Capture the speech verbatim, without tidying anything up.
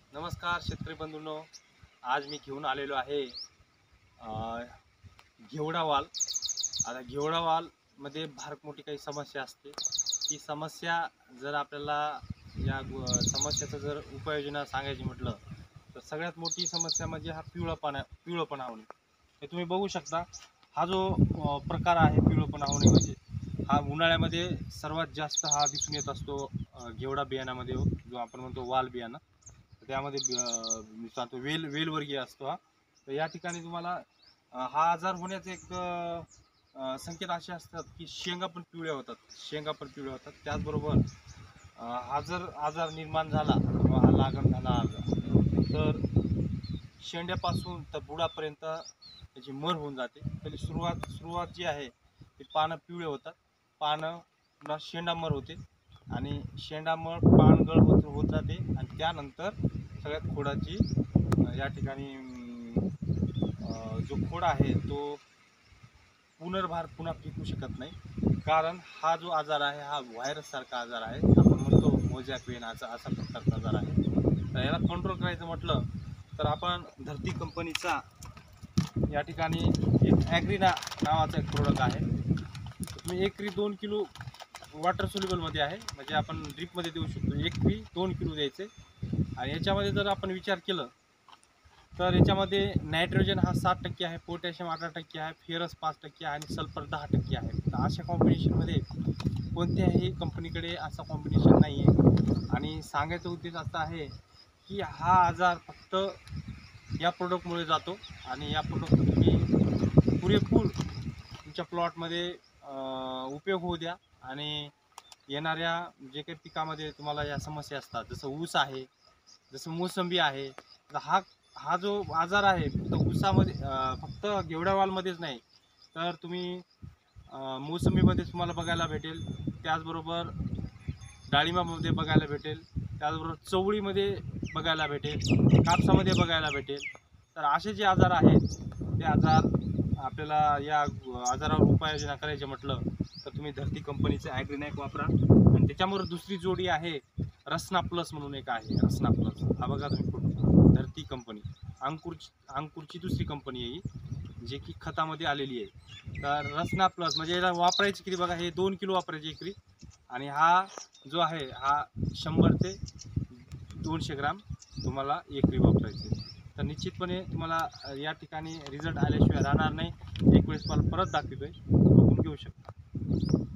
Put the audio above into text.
नमस्कार शेतकरी बंधूंनो, आज मी घेऊन आलेलो आहे अ, घेवडावाल. आता घेवडावालमध्ये फार मोठी काही समस्या असते. ती समस्या जर आपल्याला या गो समस्याचं जर उपाययोजना सांगायची म्हटलं तर सगळ्यात मोठी समस्या म्हणजे हा पिवळापणा पिवळपणा होणे. हे तुम्ही बघू शकता. हा जो अ, प्रकार आहे पिवळपणा होणे म्हणजे हा उन्हाळ्यामध्ये सर्वात जास्त हा दिसून येत असतो. अ, घेवडा बियाणामध्ये जो आपण म्हणतो वाल बियाणं, त्यामध्ये मी सांगतो वेल वेलवर्गीय असतो हा. तर या ठिकाणी तुम्हाला अ, हा आजार होण्याचे एक अ, अ, संकेत असे असतात की शेंगा पण पिवळ्या होतात शेंगा पण पिवळ्या होतात त्याचबरोबर अ, हा जर आजार निर्माण झाला किंवा हा लागण झाला आजार तर शेंड्यापासून तर बुडापर्यंत त्याची मर होऊन जाते. पहिली सुरुवात सुरुवात जी आहे ती पानं पिवळे होतात, पानं पुन्हा शेंडामर होते आणि शेंडामर पानगळ होत होत जाते आणि त्यानंतर सगळ्यात खोडाची या ठिकाणी जो खोड आहे तो पुनर्भार पुन्हा पिकू शकत नाही. कारण हा जो आजार आहे हा व्हायरस सारखा आजार आहे. आपण म्हणतो मोजॅक वेनाचा असा प्रकारचा आजार आहे. तर याला कंट्रोल करायचं म्हटलं तर आपण धरती कंपनीचा या ठिकाणी एक ॲग्रीना नावाचा एक प्रोडक्ट आहे. तुम्ही एकरी दोन किलो वॉटर सोल्युबलमध्ये आहे, म्हणजे आपण ड्रिपमध्ये देऊ शकतो. एकरी दोन किलो द्यायचे आणि याच्यामध्ये जर आपण विचार केलं तर याच्यामध्ये नायट्रोजन हा सात टक्के आहे, पोटॅशियम अठरा टक्के आहे, फेरस पाच टक्के आहे आणि सल्फर दहा टक्के आहे. तर अशा कॉम्बिनेशनमध्ये कोणत्याही कंपनीकडे असा कॉम्बिनेशन नाही आहे. आणि सांगायचा उद्देश असा आहे की हा आजार फक्त या प्रोडक्टमुळे जातो आणि या प्रोडक्टचा तुम्ही पुरेपूर तुमच्या प्लॉटमध्ये उपयोग होऊ द्या. आणि येणाऱ्या जे काही पिकामध्ये तुम्हाला या समस्या असतात, जसं ऊस आहे, जसं मोसंबी आहे, तर हा हा जो आजार आहे फक्त ऊसामध्ये फक्त घेवडावालमध्येच नाही तर तुम्ही मोसंबीमध्ये तुम्हाला बघायला भेटेल, त्याचबरोबर डाळिंबामध्ये बघायला भेटेल, त्याचबरोबर चवळीमध्ये बघायला भेटेल, कापसामध्ये बघायला भेटेल. तर असे जे आजार आहेत ते आजार आपल्याला या आजारावर उपाययोजना करायचे म्हटलं तर तुम्ही धरती कंपनीचं ॲग्रीनॅक वापरा. आणि त्याच्यावर दुसरी जोडी आहे रसना प्लस म्हणून एक आहे. रसना प्लस हा बघा तुम्ही फोटो, धरती कंपनी अंकुरची अंकुरची दुसरी कंपनी आहे ही, जे की खतामध्ये आलेली आहे. तर रसना प्लस म्हणजे याला वापरायची किती बघा, हे दोन किलो वापरायचे एकरी आणि हा जो आहे हा शंभर ते दोनशे ग्राम तुम्हाला एकरी वापरायचे. तर निश्चितपणे तुम्हाला या ठिकाणी रिझल्ट आल्याशिवाय राहणार नाही. एक वेळेस मला परत दाखवतोय, बघून घेऊ शकता.